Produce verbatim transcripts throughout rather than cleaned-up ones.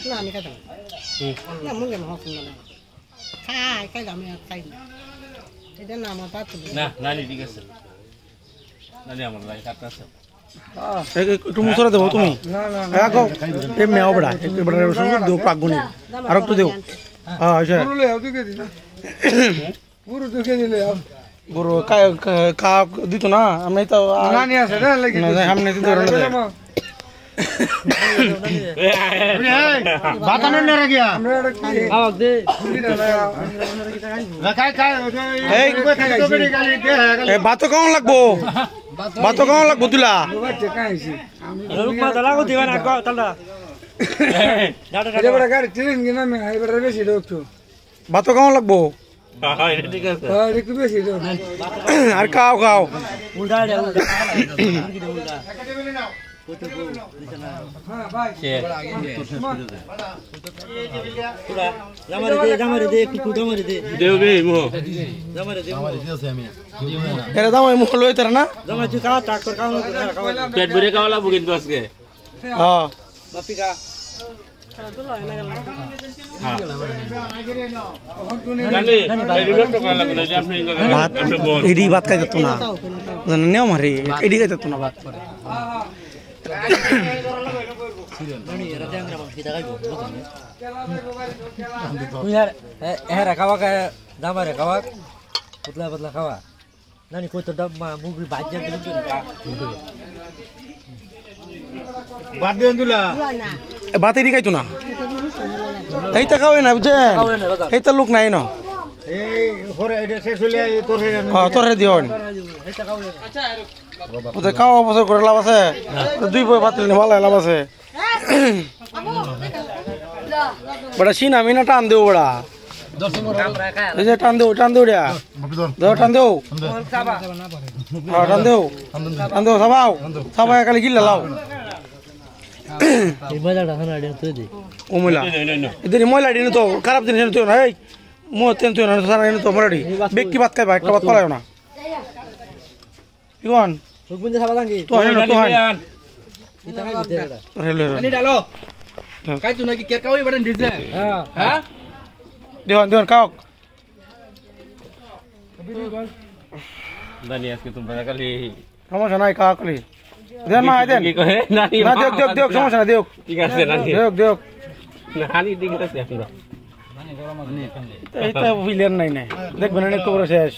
না আমি খাইতাম না মুরগি মাংস না খাই খাই আমি খাই না এটা না আমার পাত না নানি ঠিক আছে নানি আমার লাগে কাটতে আছে একটু মুসরা দেবো তুমি না না রাখো এই মেও বড়া বড়া সঙ্গে দেও পাগুনি আর একটু দেও হ্যাঁ আচ্ছা পুরো লে আও দিকে দিনা পুরো দিকে দিলে গরু কা দিত না আমি তো নানি আছে না লাগি না সামনে দিতে রলে বাতানো না রে গিয়া আও দে খাই খাই এই এই বাতো কেমন লাগবো বাতো কেমন লাগবো তুলা রুকমা দালাগো দিবানা গো তালদা এবারে গাড়ি ট্রেন গিনা মে এবারে বেশি রোকছো বাতো কেমন লাগবো হ্যাঁ এটা ঠিক আছে হ্যাঁ একটু বেশি রোক আর খাও খাও উল্টা দে উল্টা কি দে উল্টা হ্যাঁ ভাই পুরা জামারে দে জামারে দে কুকু জামারে দে দেবে মো জামারে দে জামারে দিছে আমি এরা দাও এই মুখ লই তার না জামারে তুই কালা টাক কর কালা পেট ভরে খাওয়ালা বুকিন তো আজকে হ্যাঁ বাপিকা নানি এই রিপোর্ট করা লাগবে যে আপনি ভাত এডি ভাত খাইতে তো না জানেন মারি এডি খাইতে তো না ভাত করে নানি এরা জাংরা মাছ কিটা গাইবো তুই यार এরা খাওয়া খায় জামারে খাওয়া পতলা পতলা খাওয়া নানি কই তো ডাব্বা মুগি ভাজ্যা দিল তো না বাদ দেন দুলা ভাত এডি খাইতো না এইটা খাওয়াই না বুঝছেন এইটা লোক নাই না এই ঘরে এটা শেষ হইলে তোর হে হ্যাঁ তোরে দিও এইটা খাও আচ্ছা ওতে খাওয়া বছর করে লাভ আছে দুই বই ভাত নিলে ভালো লাভ আছে বড়া সিন আমি না টান দেও বড়া এই যে টান দেও টান দেও রে দাও টান দেও হ্যাঁ টান দেও টান দেও সাবাও সাবাই খালি গিল্লা লাও এই ময়লাটা খানা দেন তুই দে ও ময়লা এদের ময়লা দিন তো খারাপ জিনিস তো না এই মো তেন তুই না সারা এনে তো মরাডি বেকি ভাত খাইবা একটা ভাত পালাও না ইগন সুগবন্ধে খাবা লাঙ্গি তো হয় না তো হয় এটা খাই দিতে এটা রেলে নানি ডালো কাই তো নাকি কেক খাওয়াই বড় দিছে হ্যাঁ হ্যাঁ দেওয়ান দেওয়ান খাও নানি আজকে তোমরা খালি সমস্যা নাই খাওয়া খালি দেন মা দেন কি কহে নানি না দেখ দেখ দেখ সমস্যা নাই দেখ ঠিক আছে নানি দেখ দেখ নানি ঠিক আছে আমরা এইটা ভিলেন নাই নাই দেখবেন অনেক খবর শেষ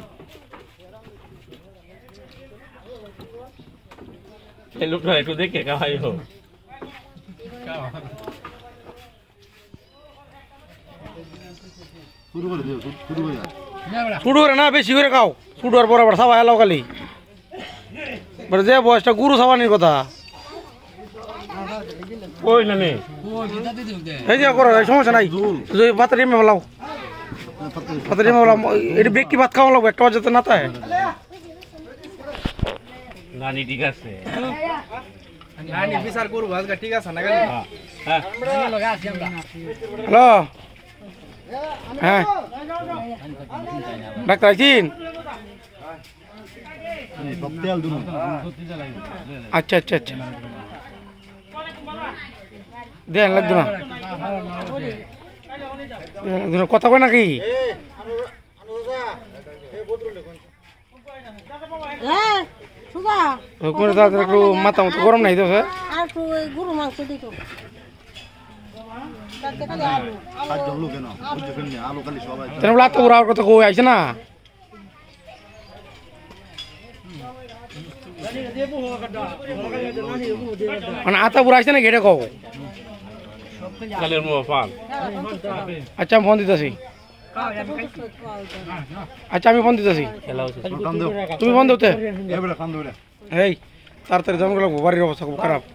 এই লোকটা একটু দেখে খাওয়াই হোক শুরু করে না বেশি করে খাও শুরু আর বরাবর সাবা এলাও খালি বলে যে বয়সটা গুরু সাবানির কথা ওই নানি এই যে করো সমস্যা নাই যদি ভাতের এমে বলাও ভাতের এমে বলাও এটা বেকি ভাত খাওয়া লাগবে একটা বাজাতে না তাই নানি ঠিক আছে নানি বিচার করব আজকে ঠিক আছে না গেল হ্যাঁ হ্যালো হ্যাঁ ডাক্তার আছেন আচ্ছা আচ্ছা আচ্ছা দেন লাগতো না কথা কয় নাকি একটু মাথা মতো গরম নাই তো স্যার আত্ম ঘুরার কথা কই আইছে না মানে আতা ঘুরা আইছে না ঘেটে কও কালের মো পাল আচ্ছা আমি ফোন দিতেছি আচ্ছা আমি ফোন দিতেছি তুমি ফোন দেওতে এই তাড়াতাড়ি জমা লাগবো বাড়ির অবস্থা খুব খারাপ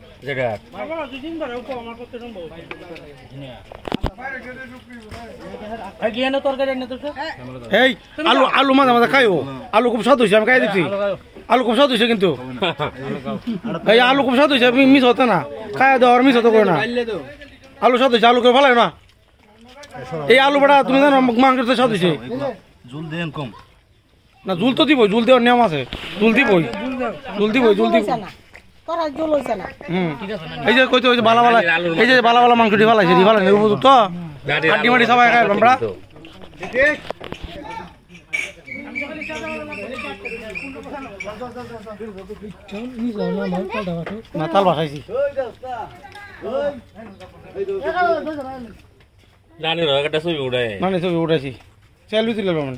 এই আলু আলু মাঝে মাঝে খাইও আলু খুব স্বাদ হয়েছে আমি খাই দিচ্ছি আলু খুব স্বাদ হয়েছে কিন্তু এই আলু খুব স্বাদ হয়েছে মিস হতে না খাই দেওয়ার মিস হতে করে না আলু স্বাদ হয়েছে আলু করে ভালো না এই আলু বড়া তুমি জানো মাংসের স্বাদ হয়েছে জুল দেন কম না জুল তো দিবই জুল দেওয়ার নিয়ম আছে জুল দিবই জুল দিবই জুল দিব হুম এই যে কইতে ওই যে বালা বালা এই যে বালা বালা মাংস ডিফাল আছে ডিফাল আছে উপযুক্ত আড্ডি মাটি সবাই খাই আমরা না তাল বাসাইছি জানি রো একটা ছবি উড়ায় মানে ছবি উঠাইছি সেলফি তুলে মানে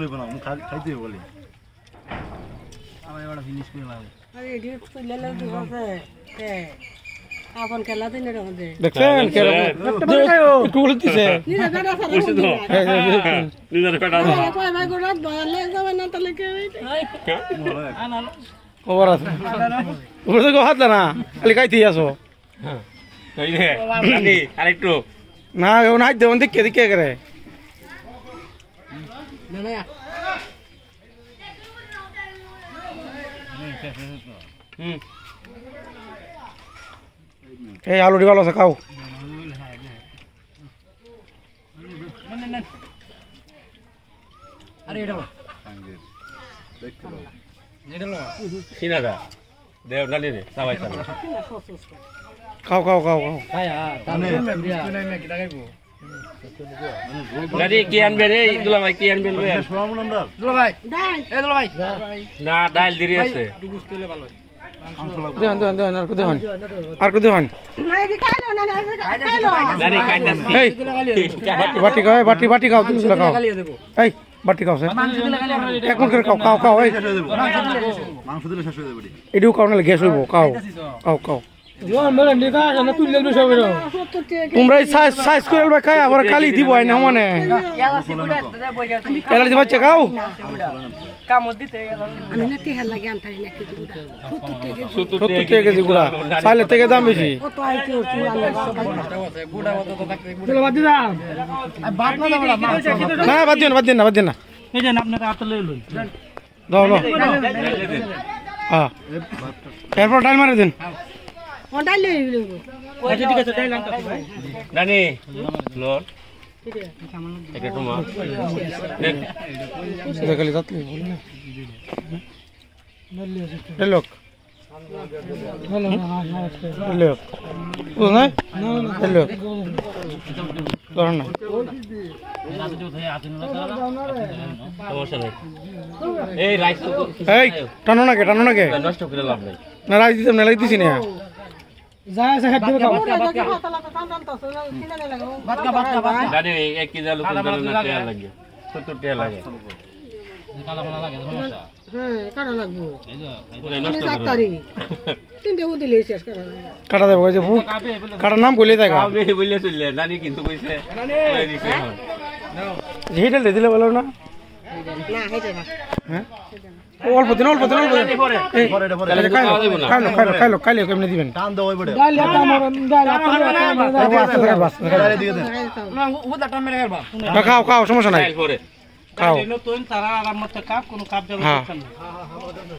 দেখছেন একটু বলে দিছে নিজের পেটা খবর আছে উপরে তো হাত না খালি খাইতে আসো এই রে জানি আরেকটু না ও নাই দেন দেখে দেখে করে হুম এই আলুটি ভালো আছে খাও সিনাদা দেও জানি রে সবাই চলে খাও খাও খাও খাও জানি কি আনবে রে দুলা ভাই কি আনবে লই না ডাল দিরি আছে দেন দেন দেন আর কো দেন আর কো দেন জানি কাইতাছি এই বাটি খাও বাটি বাটি খাও তুমি খাও এই বাটি খাও এক মুখ করে খাও খাও খাও এই মাংস দিলে শেষ হয়ে যাবে এডিও খাও না গ্যাস হইব খাও খাও খাও তোমরা সাইজ সাইজ করে আলবা খাই আবার খালি দিব আই না মানে এলা দিবা চাকাও সত্তর টাকা কেজি গুড়া চাইলে থেকে দাম বেশি না বাদ দিন বাদ দিন না বাদ দিন না দাও দাও হ্যাঁ এরপর ডাল মারে দিন জানি লোন একটা তোমার দেখালি যাতলি লোক লোক ও নাই লোক ধর না সমস্যা নেই এই রাইস এই টানো না কে টানো না কে নষ্ট করে লাভ নাই না রাইস দিতাম না লাগতেছি না জানি এক কেজি আলু কোন দাম না টাকা লাগে সত্তর টাকা লাগে কাটা দেবো যে বুক কাটার নাম বলে দেখা আমি বললে চললে জানি কিন্তু কইছে হেটা দিলে বলো না হ্যাঁ অল্প দিন অল্প দিন অল্প খাইলো খাইলো খাইলো খাইলো কেমনি দিবেন টান দাও ওই বড়ে খাও খাও সমস্যা নাই পরে খাও নতুন তারা আরামত কাপ কোন কাপ হ্যাঁ